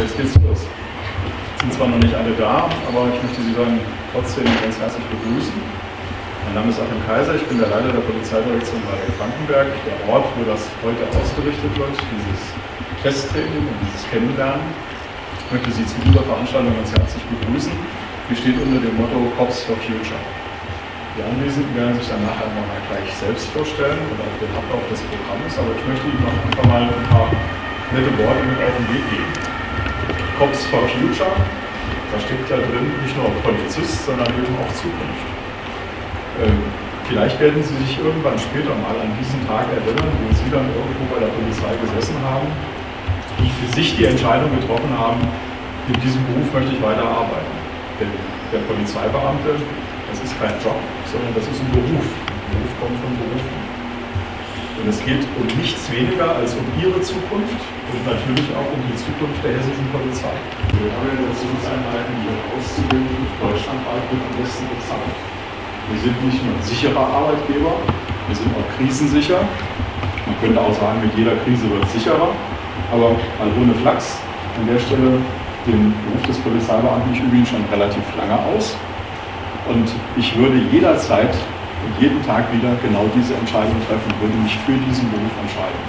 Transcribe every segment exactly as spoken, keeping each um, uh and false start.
jetzt geht's los. Sind zwar noch nicht alle da, aber ich möchte Sie dann trotzdem ganz herzlich begrüßen. Mein Name ist Achim Kaiser, ich bin der Leiter der Polizeidirektion Waldeck-Frankenberg. Der Ort, wo das heute ausgerichtet wird, dieses Testtraining und dieses Kennenlernen. Ich möchte Sie zu dieser Veranstaltung ganz herzlich begrüßen. Die steht unter dem Motto Cops for Future. Die Anwesenden werden sich dann nachher noch mal gleich selbst vorstellen oder auch den Ablauf des Programms, aber ich möchte Ihnen noch einfach mal ein paar nette Worte mit auf den Weg geben. Cops for Future, da steckt ja drin nicht nur Polizist, sondern eben auch Zukunft. Ähm, vielleicht werden Sie sich irgendwann später mal an diesen Tag erinnern, wo Sie dann irgendwo bei der Polizei gesessen haben, die für sich die Entscheidung getroffen haben, in diesem Beruf möchte ich weiterarbeiten. Denn der Polizeibeamte, das ist kein Job, sondern das ist ein Beruf. Ein Beruf kommt von Berufen. Und es geht um nichts weniger als um Ihre Zukunft und natürlich auch um die Zukunft der hessischen Polizei. Wir haben ja Untersuchungseinheiten, die auszubilden, deutschlandweit wird am besten bezahlt. Wir sind nicht nur ein sicherer Arbeitgeber, wir sind auch krisensicher. Man könnte auch sagen, mit jeder Krise wird es sicherer, aber mal ohne Flachs. An der Stelle den Beruf des Polizeibeamten, ich übe ihn schon relativ lange aus. Und ich würde jederzeit und jeden Tag wieder genau diese Entscheidung treffen, würde mich für diesen Beruf entscheiden.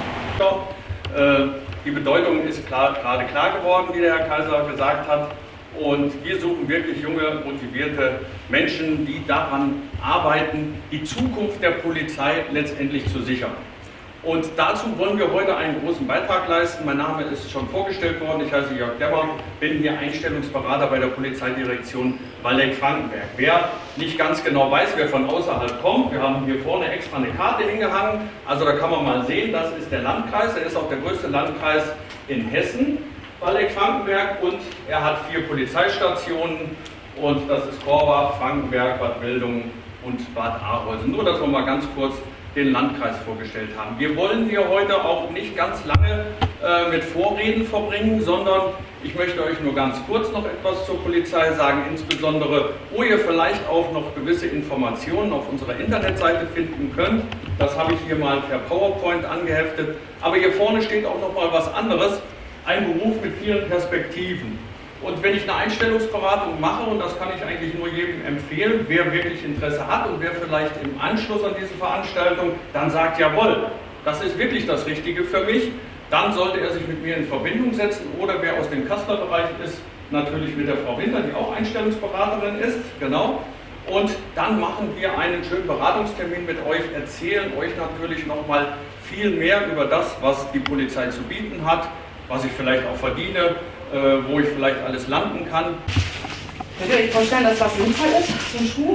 Ja, äh, die Bedeutung ist klar, gerade klar geworden, wie der Herr Kaiser gesagt hat. Und wir suchen wirklich junge, motivierte Menschen, die daran arbeiten, die Zukunft der Polizei letztendlich zu sichern. Und dazu wollen wir heute einen großen Beitrag leisten. Mein Name ist schon vorgestellt worden. Ich heiße Jörg Demmer, bin hier Einstellungsberater bei der Polizeidirektion Waldeck-Frankenberg. Wer nicht ganz genau weiß, wer von außerhalb kommt, wir haben hier vorne extra eine Karte hingehangen. Also da kann man mal sehen, das ist der Landkreis. Er ist auch der größte Landkreis in Hessen, Waldeck-Frankenberg. Und er hat vier Polizeistationen. Und das ist Korbach, Frankenberg, Bad Wildungen und Bad Arolsen. Nur, dass wir mal ganz kurz den Landkreis vorgestellt haben. Wir wollen hier heute auch nicht ganz lange äh, mit Vorreden verbringen, sondern ich möchte euch nur ganz kurz noch etwas zur Polizei sagen, insbesondere wo ihr vielleicht auch noch gewisse Informationen auf unserer Internetseite finden könnt. Das habe ich hier mal per PowerPoint angeheftet. Aber hier vorne steht auch noch mal was anderes, ein Beruf mit vielen Perspektiven. Und wenn ich eine Einstellungsberatung mache, und das kann ich eigentlich nur jedem empfehlen, wer wirklich Interesse hat und wer vielleicht im Anschluss an diese Veranstaltung dann sagt, jawohl, das ist wirklich das Richtige für mich, dann sollte er sich mit mir in Verbindung setzen oder wer aus dem Kasseler-Bereich ist, natürlich mit der Frau Winter, die auch Einstellungsberaterin ist, genau. Und dann machen wir einen schönen Beratungstermin mit euch, erzählen euch natürlich nochmal viel mehr über das, was die Polizei zu bieten hat, was ich vielleicht auch verdiene, äh, wo ich vielleicht alles landen kann. Könnt ihr euch vorstellen, dass das sinnvoll ist, so ein Schuh?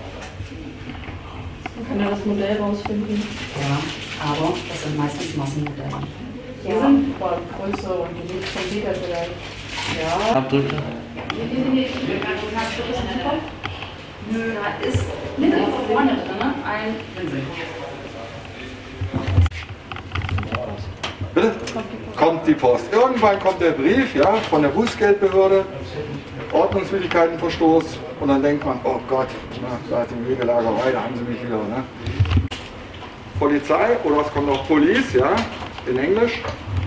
Man kann ja das Modell rausfinden. Ja, aber das sind meistens Massenmodelle. Hier ja. Sind boah, Größe und Gewicht von Meter vielleicht. Ja. Abdrücke. Nö, da ist hinten vorne drin ein Pinsel. Bitte? Kommt die Post. Irgendwann kommt der Brief, ja, von der Bußgeldbehörde, Ordnungswidrigkeitenverstoß, und dann denkt man, oh Gott, na, da ist die Wegelagerei, da haben sie mich wieder. Ne? Polizei, oder es kommt auch Police, ja, in Englisch.